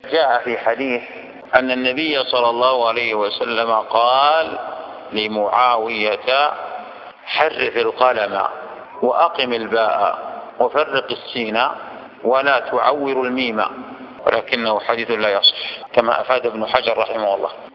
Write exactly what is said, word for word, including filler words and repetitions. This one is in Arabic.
جاء في حديث أن النبي صلى الله عليه وسلم قال لمعاوية: حرف القلم وأقم الباء وفرق السين ولا تعور الميم، ولكنه حديث لا يصح كما أفاد ابن حجر رحمه الله.